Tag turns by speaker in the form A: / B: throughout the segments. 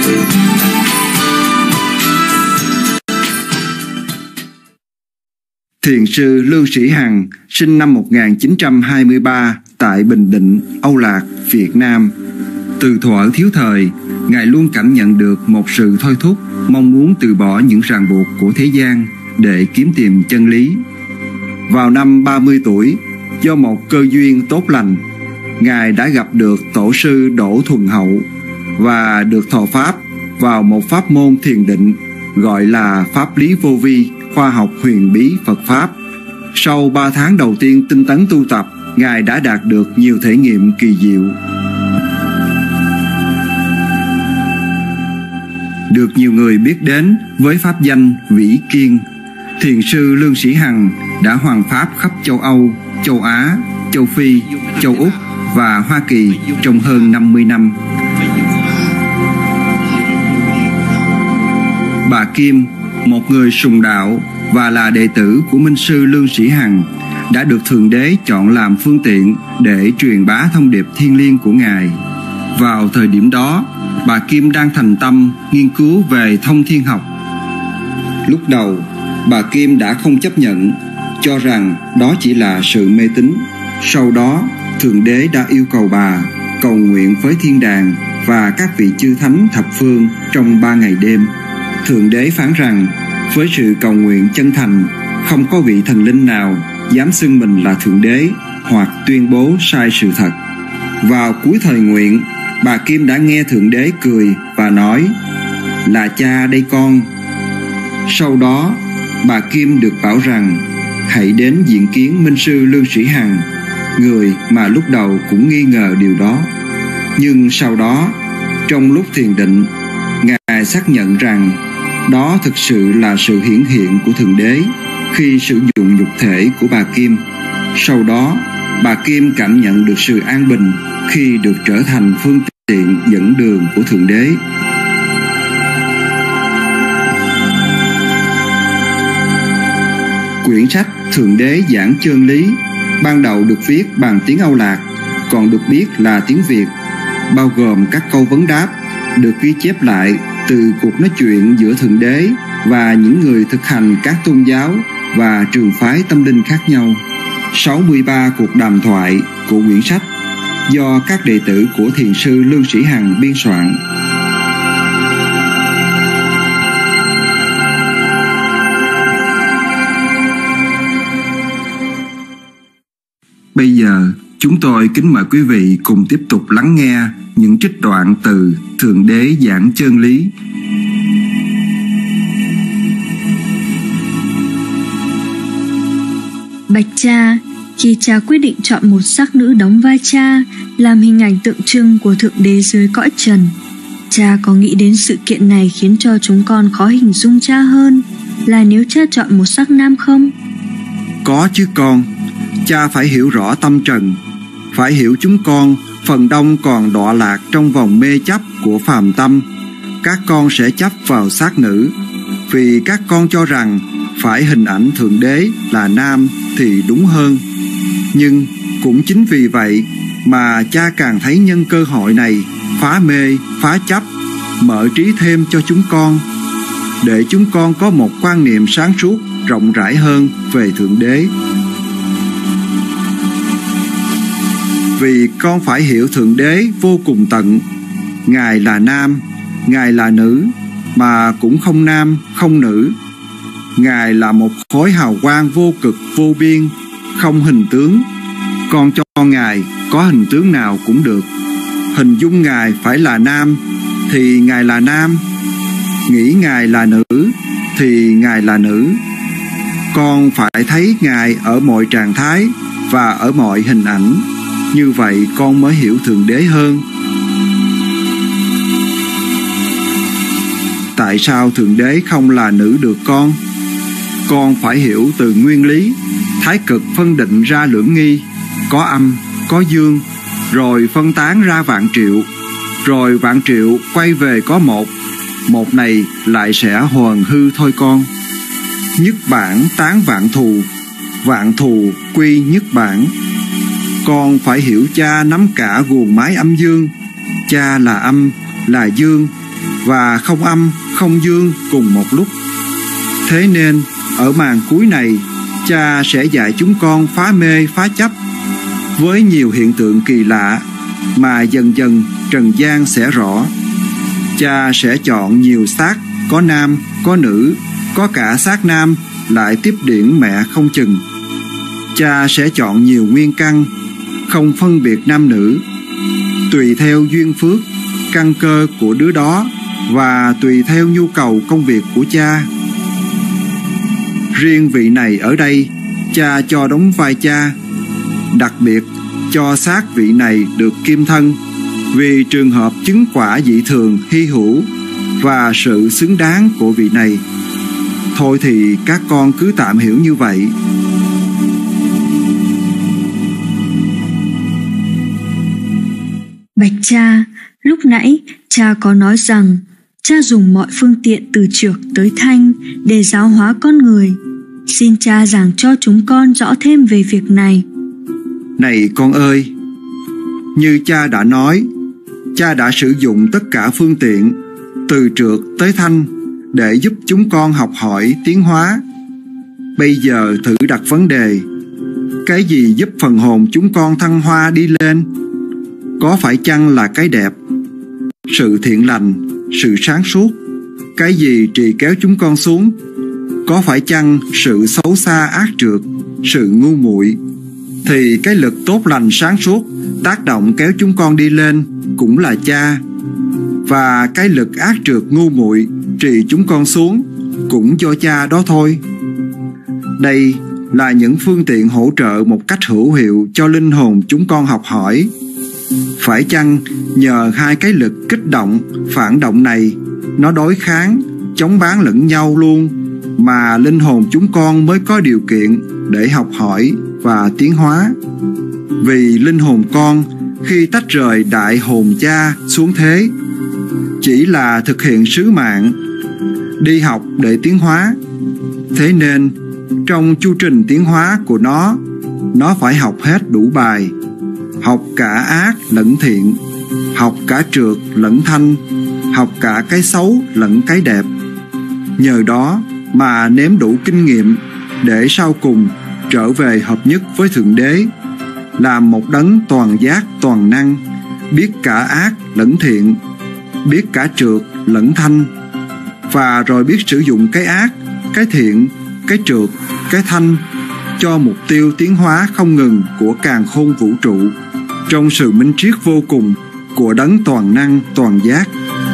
A: Thiền sư Lương Sĩ Hằng sinh năm 1923 tại Bình Định, Âu Lạc, Việt Nam. Từ thuở thiếu thời, Ngài luôn cảm nhận được một sự thôi thúc, mong muốn từ bỏ những ràng buộc của thế gian để kiếm tìm chân lý. Vào năm 30 tuổi, do một cơ duyên tốt lành, Ngài đã gặp được tổ sư Đỗ Thuần Hậu và được thọ pháp vào một pháp môn thiền định gọi là Pháp lý vô vi, khoa học huyền bí Phật Pháp. Sau 3 tháng đầu tiên tinh tấn tu tập, Ngài đã đạt được nhiều thể nghiệm kỳ diệu. Được nhiều người biết đến với pháp danh Vĩ Kiên, Thiền sư Lương Sĩ Hằng đã hoằng pháp khắp châu Âu, châu Á, châu Phi, châu Úc và Hoa Kỳ trong hơn 50 năm. Bà Kim, một người sùng đạo và là đệ tử của Minh sư Lương Sĩ Hằng, đã được Thượng Đế chọn làm phương tiện để truyền bá thông điệp thiêng liêng của Ngài. Vào thời điểm đó, bà Kim đang thành tâm nghiên cứu về thông thiên học. Lúc đầu, bà Kim đã không chấp nhận, cho rằng đó chỉ là sự mê tín. Sau đó, Thượng Đế đã yêu cầu bà cầu nguyện với thiên đàng và các vị chư thánh thập phương trong 3 ngày đêm. Thượng Đế phán rằng, với sự cầu nguyện chân thành, không có vị thần linh nào dám xưng mình là Thượng Đế hoặc tuyên bố sai sự thật. Vào cuối thời nguyện, bà Kim đã nghe Thượng Đế cười và nói, là cha đây con. Sau đó, bà Kim được bảo rằng, hãy đến diện kiến Minh sư Lương Sĩ Hằng, người mà lúc đầu cũng nghi ngờ điều đó. Nhưng sau đó, trong lúc thiền định, Ngài xác nhận rằng đó thực sự là sự hiển hiện của Thượng Đế khi sử dụng nhục thể của bà Kim. Sau đó, bà Kim cảm nhận được sự an bình khi được trở thành phương tiện dẫn đường của Thượng Đế. Quyển sách Thượng Đế giảng chân lý ban đầu được viết bằng tiếng Âu Lạc, còn được biết là tiếng Việt, bao gồm các câu vấn đáp được ghi chép lại từ cuộc nói chuyện giữa Thượng Đế và những người thực hành các tôn giáo và trường phái tâm linh khác nhau. 63 cuộc đàm thoại của quyển sách do các đệ tử của Thiền sư Lương Sĩ Hằng biên soạn. Bây giờ, chúng tôi kính mời quý vị cùng tiếp tục lắng nghe những trích đoạn từ Thượng Đế giảng chân lý.
B: Bạch cha, khi cha quyết định chọn một sắc nữ đóng vai cha làm hình ảnh tượng trưng của Thượng Đế dưới cõi trần, cha có nghĩ đến sự kiện này khiến cho chúng con khó hình dung cha hơn là nếu cha chọn một sắc nam không?
A: Có chứ con. Cha phải hiểu rõ tâm trần, phải hiểu chúng con phần đông còn đọa lạc trong vòng mê chấp của phàm tâm. Các con sẽ chấp vào xác nữ vì các con cho rằng phải hình ảnh Thượng Đế là nam thì đúng hơn. Nhưng cũng chính vì vậy mà cha càng thấy nhân cơ hội này phá mê, phá chấp, mở trí thêm cho chúng con, để chúng con có một quan niệm sáng suốt rộng rãi hơn về Thượng Đế. Vì con phải hiểu Thượng Đế vô cùng tận. Ngài là nam, Ngài là nữ, mà cũng không nam, không nữ. Ngài là một khối hào quang vô cực, vô biên, không hình tướng. Con cho Ngài có hình tướng nào cũng được. Hình dung Ngài phải là nam thì Ngài là nam, nghĩ Ngài là nữ thì Ngài là nữ. Con phải thấy Ngài ở mọi trạng thái và ở mọi hình ảnh. Như vậy con mới hiểu Thượng Đế hơn. Tại sao Thượng Đế không là nữ được con? Con phải hiểu từ nguyên lý thái cực phân định ra lưỡng nghi, có âm, có dương, rồi phân tán ra vạn triệu, rồi vạn triệu quay về có một. Một này lại sẽ hoàn hư thôi con. Nhất bản tán vạn thù quy nhất bản. Con phải hiểu cha nắm cả guồng máy âm dương. Cha là âm, là dương, và không âm, không dương cùng một lúc. Thế nên, ở màn cuối này, Cha sẽ dạy chúng con phá mê phá chấp với nhiều hiện tượng kỳ lạ mà dần dần trần gian sẽ rõ. Cha sẽ chọn nhiều xác, có nam, có nữ, có cả xác nam lại tiếp điển mẹ không chừng. Cha sẽ chọn nhiều nguyên căn, không phân biệt nam nữ, tùy theo duyên phước, căn cơ của đứa đó và tùy theo nhu cầu công việc của cha. Riêng vị này ở đây, cha cho đóng vai cha, đặc biệt cho xác vị này được kim thân vì trường hợp chứng quả dị thường hy hữu và sự xứng đáng của vị này. Thôi thì các con cứ tạm hiểu như vậy.
B: Bạch cha, lúc nãy cha có nói rằng cha dùng mọi phương tiện từ trược tới thanh để giáo hóa con người. Xin cha giảng cho chúng con rõ thêm về việc này.
A: Này con ơi, như cha đã nói, cha đã sử dụng tất cả phương tiện từ trược tới thanh để giúp chúng con học hỏi tiến hóa. Bây giờ thử đặt vấn đề, cái gì giúp phần hồn chúng con thăng hoa đi lên? Có phải chăng là cái đẹp, sự thiện lành, sự sáng suốt? Cái gì trì kéo chúng con xuống? Có phải chăng sự xấu xa ác trược, sự ngu muội? Thì cái lực tốt lành sáng suốt tác động kéo chúng con đi lên cũng là cha, và cái lực ác trược ngu muội trì chúng con xuống cũng do cha đó thôi. Đây là những phương tiện hỗ trợ một cách hữu hiệu cho linh hồn chúng con học hỏi. Phải chăng nhờ hai cái lực kích động, phản động này nó đối kháng, chống bán lẫn nhau luôn mà linh hồn chúng con mới có điều kiện để học hỏi và tiến hóa? Vì linh hồn con khi tách rời đại hồn cha xuống thế chỉ là thực hiện sứ mạng đi học để tiến hóa. Thế nên trong chu trình tiến hóa của nó phải học hết đủ bài, học cả ác lẫn thiện, học cả trược lẫn thanh, học cả cái xấu lẫn cái đẹp. Nhờ đó mà nếm đủ kinh nghiệm để sau cùng trở về hợp nhất với Thượng Đế, làm một đấng toàn giác toàn năng, biết cả ác lẫn thiện, biết cả trược lẫn thanh, và rồi biết sử dụng cái ác, cái thiện, cái trược, cái thanh cho mục tiêu tiến hóa không ngừng của càn khôn vũ trụ trong sự minh triết vô cùng của đấng toàn năng toàn giác.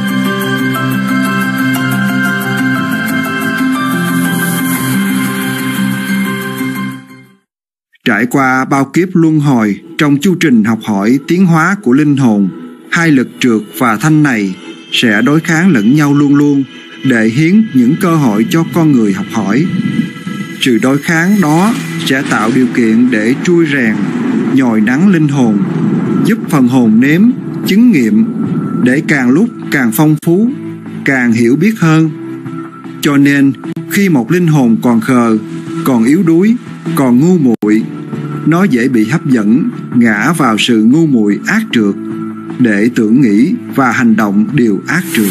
A: Trải qua bao kiếp luân hồi trong chu trình học hỏi tiến hóa của linh hồn, hai lực trược và thanh này sẽ đối kháng lẫn nhau luôn luôn để hiến những cơ hội cho con người học hỏi. Sự đối kháng đó sẽ tạo điều kiện để trui rèn, nhồi nắng linh hồn, giúp phần hồn nếm, chứng nghiệm để càng lúc càng phong phú, càng hiểu biết hơn. Cho nên khi một linh hồn còn khờ, còn yếu đuối, còn ngu muội, nó dễ bị hấp dẫn, ngã vào sự ngu muội ác trược để tưởng nghĩ và hành động điều ác trược.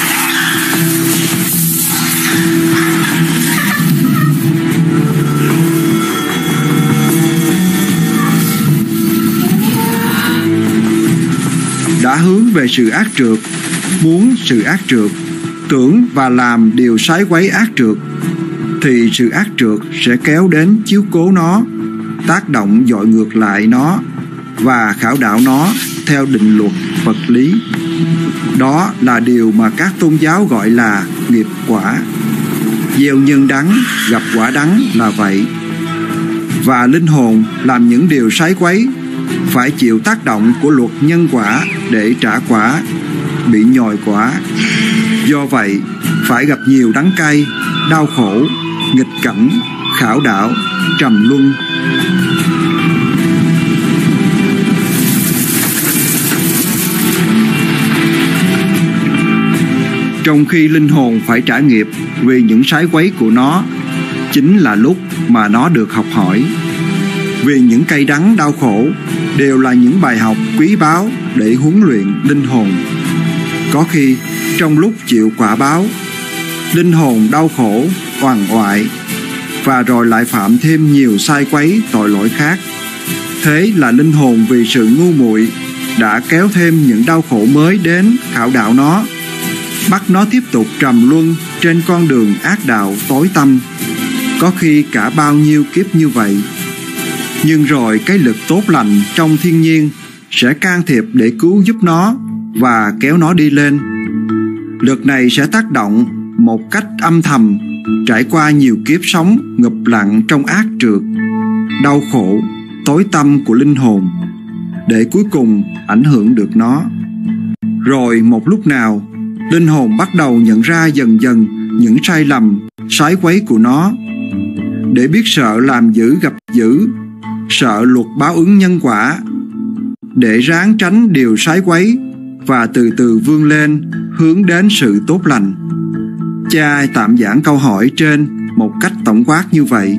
A: Đã hướng về sự ác trược, muốn sự ác trược, tưởng và làm điều sái quấy ác trược, thì sự ác trược sẽ kéo đến chiếu cố nó, tác động dội ngược lại nó và khảo đạo nó theo định luật vật lý. Đó là điều mà các tôn giáo gọi là nghiệp quả. Gieo nhân đắng, gặp quả đắng là vậy. Và linh hồn làm những điều sái quấy phải chịu tác động của luật nhân quả để trả quả, bị nhồi quả. Do vậy, phải gặp nhiều đắng cay, đau khổ, nghịch cảnh, khảo đạo, trầm luân. Trong khi linh hồn phải trả nghiệp vì những sái quấy của nó, chính là lúc mà nó được học hỏi. Vì những cay đắng đau khổ đều là những bài học quý báu để huấn luyện linh hồn. Có khi trong lúc chịu quả báo. Linh hồn đau khổ, oằn oại, và rồi lại phạm thêm nhiều sai quấy tội lỗi khác. Thế là linh hồn vì sự ngu muội đã kéo thêm những đau khổ mới đến khảo đạo nó, bắt nó tiếp tục trầm luân trên con đường ác đạo tối tăm, có khi cả bao nhiêu kiếp như vậy. Nhưng rồi cái lực tốt lành trong thiên nhiên sẽ can thiệp để cứu giúp nó và kéo nó đi lên. Lực này sẽ tác động một cách âm thầm, trải qua nhiều kiếp sống ngụp lặn trong ác trượt, đau khổ, tối tăm của linh hồn, để cuối cùng ảnh hưởng được nó. Rồi một lúc nào, linh hồn bắt đầu nhận ra dần dần những sai lầm, sái quấy của nó, để biết sợ làm dữ gặp dữ, sợ luật báo ứng nhân quả, để ráng tránh điều sái quấy và từ từ vươn lên hướng đến sự tốt lành. Cha tạm giảng câu hỏi trên một cách tổng quát như vậy.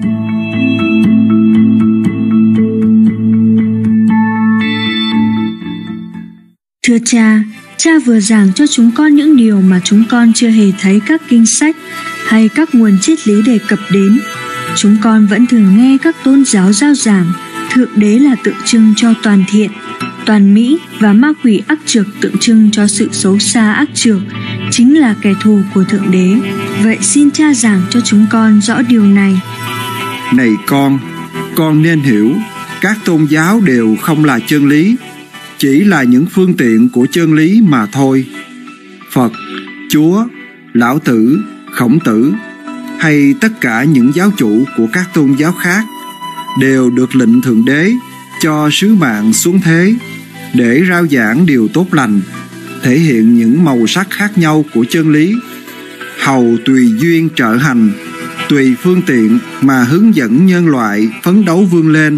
B: Thưa cha, cha vừa giảng cho chúng con những điều mà chúng con chưa hề thấy các kinh sách hay các nguồn triết lý đề cập đến. Chúng con vẫn thường nghe các tôn giáo rao giảng Thượng Đế là tượng trưng cho toàn thiện, toàn mỹ, và ma quỷ ác trược tượng trưng cho sự xấu xa ác trược, chính là kẻ thù của Thượng Đế. Vậy xin cha giảng cho chúng con rõ điều này.
A: Này con nên hiểu, các tôn giáo đều không là chân lý, chỉ là những phương tiện của chân lý mà thôi. Phật, Chúa, Lão Tử, Khổng Tử hay tất cả những giáo chủ của các tôn giáo khác đều được lệnh Thượng Đế cho sứ mạng xuống thế để rao giảng điều tốt lành, thể hiện những màu sắc khác nhau của chân lý, hầu tùy duyên trợ hành, tùy phương tiện mà hướng dẫn nhân loại phấn đấu vươn lên.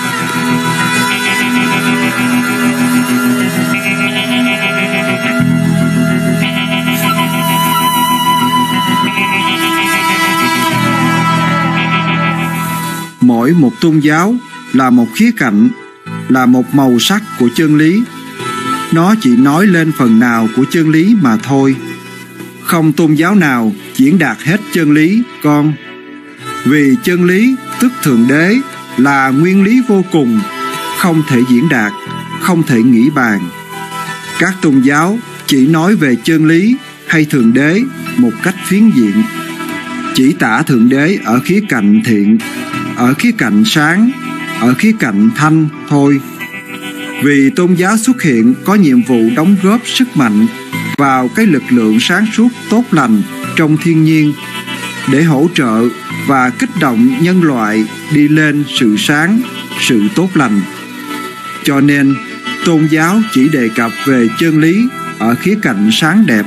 A: Mỗi một tôn giáo là một khía cạnh, là một màu sắc của chân lý. Nó chỉ nói lên phần nào của chân lý mà thôi. Không tôn giáo nào diễn đạt hết chân lý, con. Vì chân lý, tức Thượng Đế, là nguyên lý vô cùng, không thể diễn đạt, không thể nghĩ bàn. Các tôn giáo chỉ nói về chân lý hay Thượng Đế một cách phiến diện, chỉ tả Thượng Đế ở khía cạnh thiện, ở khía cạnh sáng, ở khía cạnh thanh thôi. Vì tôn giáo xuất hiện có nhiệm vụ đóng góp sức mạnh vào cái lực lượng sáng suốt tốt lành trong thiên nhiên, để hỗ trợ và kích động nhân loại đi lên sự sáng, sự tốt lành. Cho nên tôn giáo chỉ đề cập về chân lý ở khía cạnh sáng đẹp.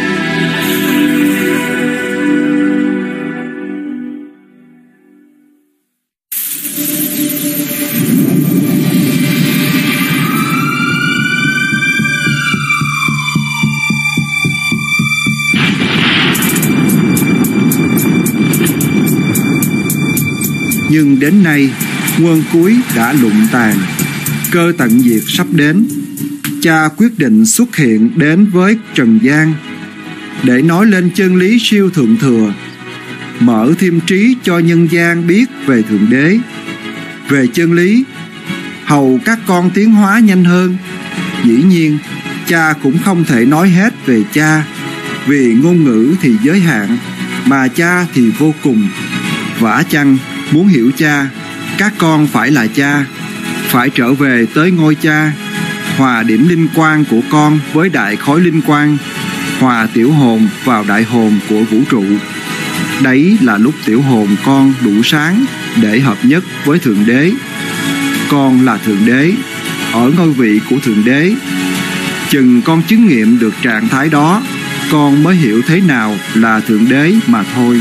A: Nhưng đến nay, nguồn cuối đã lụng tàn, cơ tận diệt sắp đến. Cha quyết định xuất hiện đến với trần gian để nói lên chân lý siêu thượng thừa, mở thêm trí cho nhân gian biết về Thượng Đế, về chân lý, hầu các con tiến hóa nhanh hơn. Dĩ nhiên, cha cũng không thể nói hết về cha, vì ngôn ngữ thì giới hạn, mà cha thì vô cùng. Vả chăng muốn hiểu cha, các con phải là cha, phải trở về tới ngôi cha, hòa điểm linh quang của con với đại khối linh quang, hòa tiểu hồn vào đại hồn của vũ trụ. Đấy là lúc tiểu hồn con đủ sáng để hợp nhất với Thượng Đế. Con là Thượng Đế, ở ngôi vị của Thượng Đế. Chừng con chứng nghiệm được trạng thái đó, con mới hiểu thế nào là Thượng Đế mà thôi.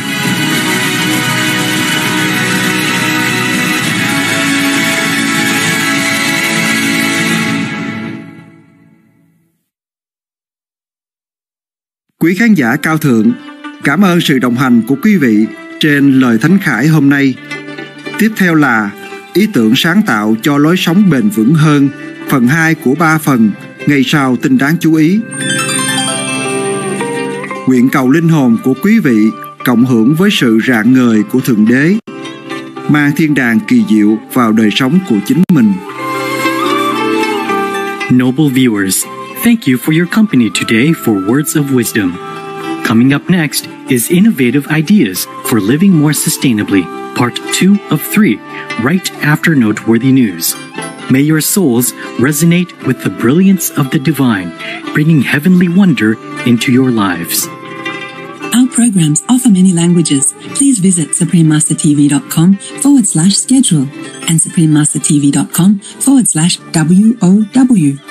A: Quý khán giả cao thượng, cảm ơn sự đồng hành của quý vị trên Lời Thánh Khải hôm nay. Tiếp theo là ý tưởng sáng tạo cho lối sống bền vững hơn, phần 2 của 3 phần, ngày sau tin đáng chú ý. Nguyện cầu linh hồn của quý vị cộng hưởng với sự rạng ngời của Thượng Đế, mang thiên đàng kỳ diệu vào đời sống của chính mình.
C: Noble viewers, thank you for your company today for Words of Wisdom. Coming up next is Innovative Ideas for Living More Sustainably, Part 2 of 3, right after Noteworthy News. May your souls resonate with the brilliance of the divine, bringing heavenly wonder into your lives.
D: Our programs offer many languages. Please visit suprememastertv.com/schedule and suprememastertv.com/WOW.